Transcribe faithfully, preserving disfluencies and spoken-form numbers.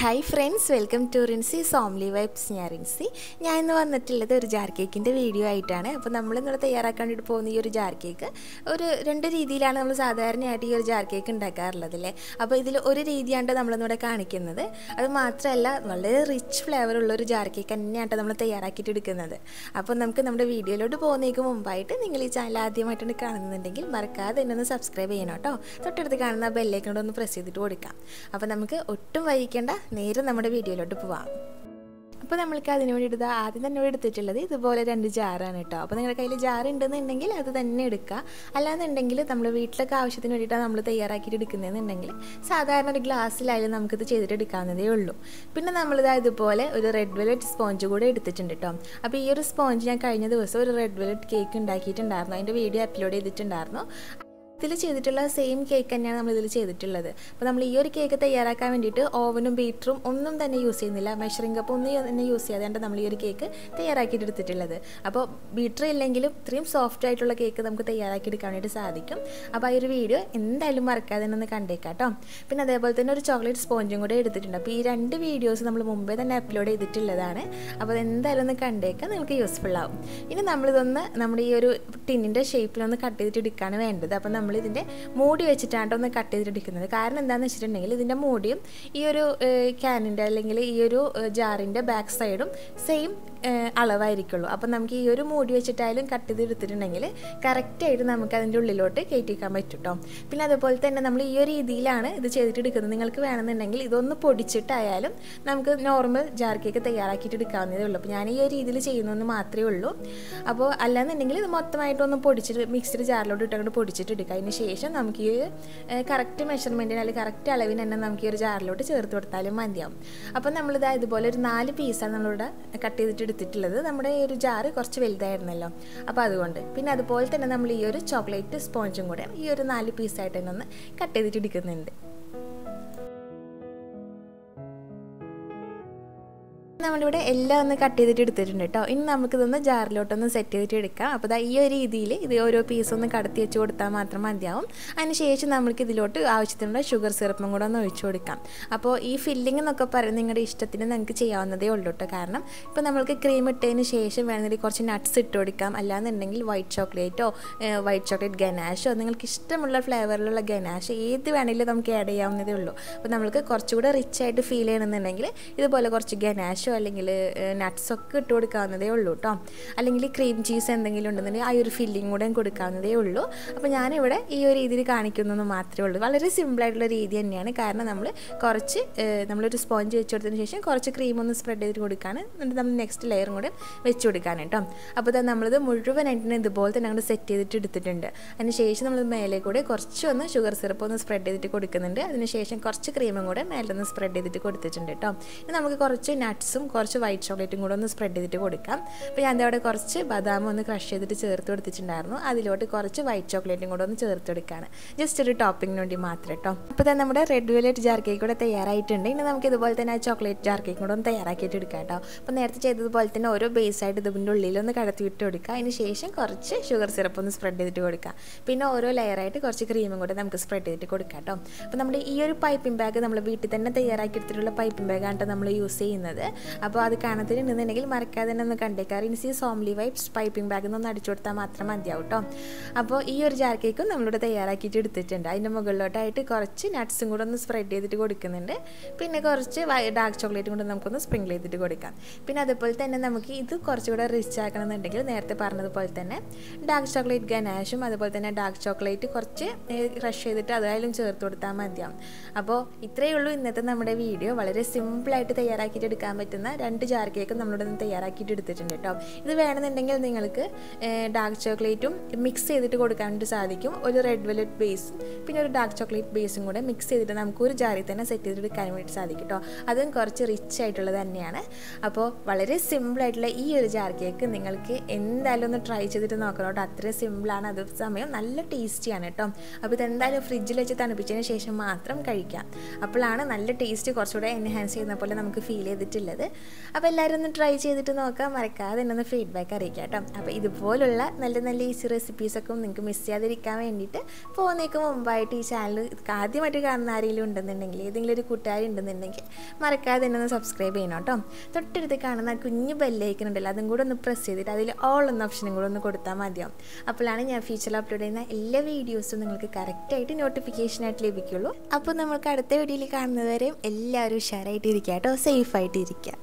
Hi friends, welcome to Rincy's Homely Vibes. ഞാൻ റിൻസി. ഞാൻ ഇന്ന് വന്നിട്ടുള്ളത് ഒരു ജാർ കേക്കിൻ്റെ വീഡിയോ ആയിട്ടാണ്. അപ്പോൾ നമ്മൾ ഇന്നലെ തയ്യാറാക്കാൻ വേണ്ടി പോകുന്ന ഈ ഒരു ജാർ കേക്ക് ഒരു രണ്ട് രീതിയിലാണ് നമ്മൾ സാധാരണയായിട്ട് ഈ ഒരു ജാർ കേക്ക് ഉണ്ടാക്കാറുള്ളത് അല്ലേ. അപ്പോൾ ഇതിൽ ഒരു രീതിയാണ് നമ്മളിന്നിവിടെ കാണിക്കുന്നത്. അത് മാത്രമല്ല വളരെ റിച്ച് ഫ്ലേവർ ഉള്ള ഒരു ജാർ കേക്ക് തന്നെയാണ് നമ്മൾ തയ്യാറാക്കിയിട്ട് എടുക്കുന്നത്. അപ്പോൾ നമുക്ക് നമ്മുടെ വീഡിയോയിലോട്ട് പോകുന്നതിന് മുമ്പായിട്ട് നിങ്ങൾ ഈ ചാനൽ ആദ്യമായിട്ടാണ് കാണുന്നുണ്ടെങ്കിൽ മറക്കാതെ എന്നെ ഒന്ന് സബ്സ്ക്രൈബ് ചെയ്യണം കേട്ടോ. തൊട്ടടുത്ത് കാണുന്ന ബെല്ലൈക്കൺ ഒന്ന് പ്രസ് ചെയ്തിട്ട് കൊടുക്കാം. അപ്പോൾ നമുക്ക് ഒട്ടും വൈകിക്കേണ്ട നേരെ നമ്മുടെ വീഡിയോയിലോട്ട് പോവാം. അപ്പോൾ നമ്മൾക്ക് അതിന് വേണ്ടിയിട്ട് ആദ്യം തന്നെ എടുത്തിട്ടുള്ളത് ഇതുപോലെ രണ്ട് ജാറാണ് കേട്ടോ. അപ്പോൾ നിങ്ങളുടെ കയ്യിൽ ജാർ ഉണ്ടെന്നുണ്ടെങ്കിൽ അത് തന്നെ എടുക്കുക. അല്ലാന്നുണ്ടെങ്കിൽ നമ്മൾ വീട്ടിലൊക്കെ ആവശ്യത്തിന് വേണ്ടിയിട്ടാണ് നമ്മൾ തയ്യാറാക്കിയിട്ട് എടുക്കുന്നതെന്നുണ്ടെങ്കിൽ സാധാരണ ഒരു ഗ്ലാസ്സിലായാലും നമുക്കിത് ചെയ്തിട്ട് എടുക്കാവുന്നതേ ഉള്ളൂ. പിന്നെ നമ്മളിത് ഇതുപോലെ ഒരു റെഡ് വെൽവെറ്റ് സ്പോഞ്ച് കൂടെ എടുത്തിട്ടുണ്ട് കേട്ടോ. അപ്പോൾ ഈ ഒരു സ്പോഞ്ച് ഞാൻ കഴിഞ്ഞ ദിവസം ഒരു റെഡ് വെൽവെറ്റ് കേക്ക് ഉണ്ടാക്കിയിട്ടുണ്ടായിരുന്നു. അതിൻ്റെ വീഡിയോ അപ്ലോഡ് ചെയ്തിട്ടുണ്ടായിരുന്നു. ഇതിൽ ചെയ്തിട്ടുള്ള സെയിം കേക്ക് തന്നെയാണ് നമ്മൾ ഇതിൽ ചെയ്തിട്ടുള്ളത്. അപ്പോൾ നമ്മൾ ഈ ഒരു കേക്ക് തയ്യാറാക്കാൻ വേണ്ടിയിട്ട് ഓവനും ബീറ്ററും ഒന്നും തന്നെ യൂസ് ചെയ്യുന്നില്ല. മെഷറിംഗ് കപ്പ് ഒന്നും തന്നെ യൂസ് ചെയ്യാതെയാണ് നമ്മൾ ഈ ഒരു കേക്ക് തയ്യാറാക്കിയിട്ട് എടുത്തിട്ടുള്ളത്. അപ്പോൾ ബീറ്റർ ഇല്ലെങ്കിലും ഇത്രയും സോഫ്റ്റ് ആയിട്ടുള്ള കേക്ക് നമുക്ക് തയ്യാറാക്കി എടുക്കാൻ വേണ്ടി സാധിക്കും. അപ്പോൾ ആ ഒരു വീഡിയോ എന്തായാലും മറക്കാതെ തന്നെ ഒന്ന് കണ്ടേക്കാം കേട്ടോ. പിന്നെ അതേപോലെ തന്നെ ഒരു ചോക്ലേറ്റ് സ്പോഞ്ചും കൂടെ എടുത്തിട്ടുണ്ട്. അപ്പോൾ ഈ രണ്ട് വീഡിയോസ് നമ്മൾ മുമ്പേ തന്നെ അപ്ലോഡ് ചെയ്തിട്ടുള്ളതാണ്. അപ്പോൾ അതെന്തായാലും ഒന്ന് കണ്ടേക്കാം, നിങ്ങൾക്ക് യൂസ്ഫുൾ ആവും. ഇനി നമ്മളിതൊന്ന് നമ്മുടെ ഈ ഒരു ടിന്നിൻ്റെ ഷേപ്പിലൊന്ന് കട്ട് ചെയ്തിട്ട് എടുക്കുകയാണ് വേണ്ടത്. അപ്പോൾ നമ്മൾ ഇതിൻ്റെ മൂടി വെച്ചിട്ടാണ് ഒന്ന് കട്ട് ചെയ്തെടുക്കുന്നത്. കാരണം എന്താണെന്ന് വെച്ചിട്ടുണ്ടെങ്കിൽ ഇതിൻ്റെ മൂടിയും ഈ ഒരു ക്യാനിൻ്റെ അല്ലെങ്കിൽ ഈ ഒരു ജാറിൻ്റെ ബാക്ക് സൈഡും സെയിം അളവായിരിക്കുള്ളൂ. അപ്പം നമുക്ക് ഈ ഒരു മൂടി വെച്ചിട്ടായാലും കട്ട് ചെയ്തെടുത്തിട്ടുണ്ടെങ്കിൽ കറക്റ്റായിട്ട് നമുക്ക് അതിൻ്റെ ഉള്ളിലോട്ട് കയറ്റിക്കാൻ പറ്റും കേട്ടോ. പിന്നെ അതുപോലെ തന്നെ നമ്മൾ ഈ ഒരു രീതിയിലാണ് ഇത് ചെയ്തിട്ട് എടുക്കുന്നത്. നിങ്ങൾക്ക് വേണമെന്നുണ്ടെങ്കിൽ ഇതൊന്ന് പൊടിച്ചിട്ടായാലും നമുക്ക് നോർമൽ ജാർ കേക്ക് തയ്യാറാക്കിയിട്ട് എടുക്കാവുന്നതേ ഉള്ളൂ. അപ്പോൾ ഞാൻ ഈ ഒരു രീതിയിൽ ചെയ്യുന്നതെന്ന് മാത്രമേ ഉള്ളൂ. അപ്പോൾ അല്ലാന്നുണ്ടെങ്കിൽ ഇത് മൊത്തമായിട്ടൊന്ന് പൊടിച്ചിട്ട് മിക്സിഡ് ജാറിലോട്ട് ഇട്ടങ്ങോട്ട് പൊടിച്ചിട്ട് എടുക്കുക. അതിന് ശേഷം നമുക്ക് ഈ കറക്റ്റ് മെഷർമെൻറ്റിന് അല്ലെങ്കിൽ കറക്റ്റ് അളവിന് തന്നെ നമുക്ക് ഈ ഒരു ജാറിലോട്ട് ചേർത്ത് കൊടുത്താലും മതിയാവും. അപ്പം നമ്മളിത് ഇതുപോലെ ഒരു നാല് പീസാണ് നമ്മളിവിടെ കട്ട് ചെയ്തിട്ട് എടുത്തിട്ടുള്ളത്. നമ്മുടെ ഈ ഒരു ജാറ് കുറച്ച് വലുതായിരുന്നല്ലോ, അപ്പോൾ അതുകൊണ്ട്. പിന്നെ അതുപോലെ തന്നെ നമ്മൾ ഈ ഒരു ചോക്ലേറ്റ് സ്പോഞ്ചും കൂടെ ഈ ഒരു നാല് പീസായിട്ട് തന്നെ ഒന്ന് കട്ട് ചെയ്തിട്ട് എടുക്കുന്നുണ്ട്. നമ്മളിവിടെ എല്ലാം ഒന്ന് കട്ട് ചെയ്തിട്ട് എടുത്തിട്ടുണ്ട് കേട്ടോ. ഇനി നമുക്കിതൊന്ന് ജാറിലോട്ടൊന്ന് സെറ്റ് ചെയ്തിട്ട് എടുക്കാം. അപ്പോൾ ദാ ഈ ഒരു രീതിയിൽ ഇത് ഓരോ പീസൊന്ന് കടത്തി വെച്ച് കൊടുത്താൽ മാത്രം മതിയാവും. അതിന് ശേഷം നമുക്ക് ഇതിലോട്ട് ആവശ്യത്തിനുള്ള ഷുഗർ സിറപ്പും കൂടെ ഒന്ന് ഒഴിച്ചു കൊടുക്കാം. അപ്പോൾ ഈ ഫില്ലിംഗ് എന്നൊക്കെ പറയുന്നത് നിങ്ങളുടെ ഇഷ്ടത്തിന് നിങ്ങൾക്ക് ചെയ്യാവുന്നതേ ഉള്ളൂ കേട്ടോ. കാരണം ഇപ്പോൾ നമ്മൾക്ക് ക്രീം ഇട്ടതിന് ശേഷം വേണമെങ്കിൽ കുറച്ച് നട്ട്സ് ഇട്ട് കൊടുക്കാം. അല്ലാന്നുണ്ടെങ്കിൽ വൈറ്റ് ചോക്ലേറ്റോ വൈറ്റ് ചോക്ലേറ്റ് ഗനാഷോ നിങ്ങൾക്ക് ഇഷ്ടമുള്ള ഫ്ലേവറിലുള്ള ഗനാഷ് ഏത് വേണമെങ്കിലും നമുക്ക് ആഡ് ചെയ്യാവുന്നതേ ഉള്ളൂ. അപ്പോൾ നമുക്ക് കുറച്ചുകൂടെ റിച്ച് ആയിട്ട് ഫീൽ ചെയ്യണമെന്നുണ്ടെങ്കിൽ ഇതുപോലെ കുറച്ച് ഗനാഷോ അല്ലെങ്കിൽ നട്ട്സൊക്കെ ഇട്ട് കൊടുക്കാവുന്നതേ ഉള്ളൂ കേട്ടോ. അല്ലെങ്കിൽ ക്രീം ചീസ് എന്തെങ്കിലും ഉണ്ടെന്നുണ്ടെങ്കിൽ ആ ഒരു ഫില്ലിംഗ് കൂടെ കൊടുക്കാവുന്നതേ ഉള്ളൂ. അപ്പോൾ ഞാനിവിടെ ഈ ഒരു രീതിയിൽ കാണിക്കുന്നതെന്ന് മാത്രമേ ഉള്ളൂ. വളരെ സിമ്പിളായിട്ടുള്ള രീതി തന്നെയാണ്. കാരണം നമ്മൾ കുറച്ച് നമ്മളൊരു സ്പോഞ്ച് വെച്ച് കൊടുത്തതിന് ശേഷം കുറച്ച് ക്രീം ഒന്ന് സ്പ്രെഡ് ചെയ്തിട്ട് കൊടുക്കുകയാണ്. എന്നിട്ട് നമ്മൾ നെക്സ്റ്റ് ലെയറും കൂടെ വെച്ച് കൊടുക്കാൻ കേട്ടോ. അപ്പോൾ തന്നെ നമ്മളിത് മുഴുവനായിട്ട് ഇതുപോലെ തന്നെ അങ്ങോട്ട് സെറ്റ് ചെയ്തിട്ട് എടുത്തിട്ടുണ്ട്. അതിന് ശേഷം നമ്മൾ മേലെ കൂടെ കുറച്ചൊന്ന് ഷുഗർ സിറപ്പ് ഒന്ന് സ്പ്രെഡ് ചെയ്തിട്ട് കൊടുക്കുന്നുണ്ട്. അതിന് ശേഷം കുറച്ച് ക്രീമും കൂടെ മേലൊന്ന് സ്പ്രെഡ് ചെയ്തിട്ട് കൊടുത്തിട്ടുണ്ട് കേട്ടോ. ഇനി നമുക്ക് കുറച്ച് നട്ട്സും കുറച്ച് വൈറ്റ് ചോക്ലേറ്റും കൂടെ ഒന്ന് സ്പ്രെഡ് ചെയ്തിട്ട് കൊടുക്കാം. അപ്പോൾ ഞാൻ അവിടെ കുറച്ച് ബദാം ഒന്ന് ക്രഷ് ചെയ്തിട്ട് ചേർത്ത് കൊടുത്തിട്ടുണ്ടായിരുന്നു. അതിലോട്ട് കുറച്ച് വൈറ്റ് ചോക്ലേറ്റും കൂടെ ഒന്ന് ചേർത്ത് കൊടുക്കുകയാണ്, ജസ്റ്റ് ഒരു ടോപ്പിങ്ങിന് വേണ്ടി മാത്രം കേട്ടോ. അപ്പോൾ തന്നെ നമ്മുടെ റെഡ് വെൽവെറ്റ് ജാർ കേക്ക് കൂടെ തയ്യാറായിട്ടുണ്ട്. ഇനി നമുക്ക് ഇതുപോലെ തന്നെ ആ ചോക്ലേറ്റ് ജാർ കേക്ക് കൂടെ ഒന്ന് തയ്യാറാക്കിയിട്ട് എടുക്കാം കേട്ടോ. അപ്പോൾ നേരത്തെ ചെയ്തതുപോലെ തന്നെ ഓരോ ബേസായിട്ട് ഇതിൻ്റെ ഉള്ളിലൊന്ന് കടത്തി വിട്ട് കൊടുക്കുക. അതിന് ശേഷം കുറച്ച് ഷുഗർ സിറപ്പ് ഒന്ന് സ്പ്രെഡ് ചെയ്തിട്ട് കൊടുക്കുക. പിന്നെ ഓരോ ലെയറായിട്ട് കുറച്ച് ക്രീമും കൂടെ നമുക്ക് സ്പ്രെഡ് ചെയ്തിട്ട് കൊടുക്കാം കേട്ടോ. അപ്പോൾ നമ്മുടെ ഈ ഒരു പൈപ്പിംഗ് ബാഗ് നമ്മൾ വീട്ടിൽ തന്നെ തയ്യാറാക്കി എടുത്തിട്ടുള്ള പൈപ്പിംഗ് ബാഗാണ് നമ്മൾ യൂസ് ചെയ്യുന്നത്. അപ്പോൾ അത് കാണത്തിട്ടുണ്ടെന്നുണ്ടെങ്കിൽ മറക്കാതെ തന്നെ ഒന്ന് കണ്ടേക്കാം. റിൻസീസ് ഹോംലി വൈബ്സ് പൈപ്പിംഗ് ബാഗിൽ നിന്ന് ഒന്ന് അടിച്ചു കൊടുത്താൽ മാത്രം മതിയാവും കേട്ടോ. അപ്പോൾ ഈ ഒരു ജാർ കേക്കും നമ്മളിവിടെ തയ്യാറാക്കിയിട്ട് എടുത്തിട്ടുണ്ട്. അതിൻ്റെ മുകളിലോട്ടായിട്ട് കുറച്ച് നട്ട്സും കൂടെ ഒന്ന് സ്പ്രെഡ് ചെയ്തിട്ട് കൊടുക്കുന്നുണ്ട്. പിന്നെ കുറച്ച് ഡാർക്ക് ചോക്ലേറ്റും കൂടെ നമുക്കൊന്ന് സ്പ്രിങ്കിൾ ചെയ്തിട്ട് കൊടുക്കാം. പിന്നെ അതുപോലെ തന്നെ നമുക്ക് ഇത് കുറച്ചുകൂടെ റിച്ച് ആക്കണമെന്നുണ്ടെങ്കിൽ നേരത്തെ പറഞ്ഞതുപോലെ തന്നെ ഡാർക്ക് ചോക്ലേറ്റ് ഗനാഷും അതുപോലെ തന്നെ ഡാർക്ക് ചോക്ലേറ്റ് കുറച്ച് ക്രഷ് ചെയ്തിട്ട് അതായാലും ചേർത്ത് കൊടുത്താൽ മതിയാവും. അപ്പോൾ ഇത്രയേ ഉള്ളൂ ഇന്നത്തെ നമ്മുടെ വീഡിയോ. വളരെ സിമ്പിളായിട്ട് തയ്യാറാക്കിയിട്ട് എടുക്കാൻ പറ്റുന്ന രണ്ട് ജാർ കേക്കും നമ്മളിവിടെ നിന്ന് തയ്യാറാക്കിയിട്ട് എടുത്തിട്ടുണ്ട് കേട്ടോ. ഇത് വേണമെന്നുണ്ടെങ്കിൽ നിങ്ങൾക്ക് ഡാർക്ക് ചോക്ലേറ്റും മിക്സ് ചെയ്തിട്ട് കൊടുക്കാൻ വേണ്ടി സാധിക്കും. ഒരു റെഡ് വെൽവെറ്റ് ബേസും പിന്നെ ഒരു ഡാർക്ക് ചോക്ലേറ്റ് ബേസും കൂടെ മിക്സ് ചെയ്തിട്ട് നമുക്ക് ഒരു ജാറിൽ തന്നെ സെറ്റ് ചെയ്തിട്ട് എടുക്കാൻ വേണ്ടി സാധിക്കും കേട്ടോ. അതും കുറച്ച് റിച്ച് ആയിട്ടുള്ളത് തന്നെയാണ്. അപ്പോൾ വളരെ സിമ്പിളായിട്ടുള്ള ഈ ഒരു ജാർ കേക്ക് നിങ്ങൾക്ക് എന്തായാലും ഒന്ന് ട്രൈ ചെയ്തിട്ട് നോക്കണം കേട്ടോ. അത്രയും സിമ്പിളാണ്, അതേ സമയം നല്ല ടേസ്റ്റിയാണ് കേട്ടോ. അപ്പോൾ ഇതെന്തായാലും ഫ്രിഡ്ജിൽ വെച്ച് തണുപ്പിച്ചതിന് ശേഷം മാത്രം കഴിക്കാം. അപ്പോഴാണ് നല്ല ടേസ്റ്റ് കുറച്ചുകൂടെ എൻഹാൻസ് ചെയ്യുന്ന പോലെ നമുക്ക് ഫീൽ ചെയ്തിട്ടുള്ളത്. അപ്പോൾ എല്ലാവരും ഒന്ന് ട്രൈ ചെയ്തിട്ട് നോക്കാം, മറക്കാതെ തന്നെ ഒന്ന് ഫീഡ്ബാക്ക് അറിയിക്കാം കേട്ടോ. അപ്പോൾ ഇതുപോലുള്ള നല്ല നല്ല ഈസി റെസിപ്പീസൊക്കെ നിങ്ങൾക്ക് മിസ് ചെയ്യാതിരിക്കാൻ വേണ്ടിയിട്ട് പോകുന്നേക്ക് മുമ്പായിട്ട് ഈ ചാനൽ ആദ്യമായിട്ട് കാണുന്ന ആരെങ്കിലും ഉണ്ടെന്നുണ്ടെങ്കിൽ, ഏതെങ്കിലും ഒരു കൂട്ടുകാരി ഉണ്ടെന്നുണ്ടെങ്കിൽ മറക്കാതെ തന്നെ ഒന്ന് സബ്സ്ക്രൈബ് ചെയ്യണം കേട്ടോ. തൊട്ടടുത്ത് കാണുന്ന കുഞ്ഞ് ബെല്ലൈക്കൺ ഉണ്ടല്ലോ, അതും കൂടെ ഒന്ന് പ്രസ് ചെയ്തിട്ട് അതിൽ ഓൾ എന്ന ഓപ്ഷനും കൂടെ ഒന്ന് കൊടുത്താൽ മതിയാവും. അപ്പോഴാണ് ഞാൻ ഫ്യൂച്ചറിൽ അപ്ലോഡ് ചെയ്യുന്ന എല്ലാ വീഡിയോസും നിങ്ങൾക്ക് കറക്റ്റായിട്ട് നോട്ടിഫിക്കേഷനായിട്ട് ലഭിക്കുള്ളൂ. അപ്പോൾ നമുക്ക് അടുത്ത വീഡിയോയിൽ കാണുന്നതുവരെയും എല്ലാവരും ഉഷാറായിട്ടിരിക്കുക കേട്ടോ, സേഫായിട്ടിരിക്കുക.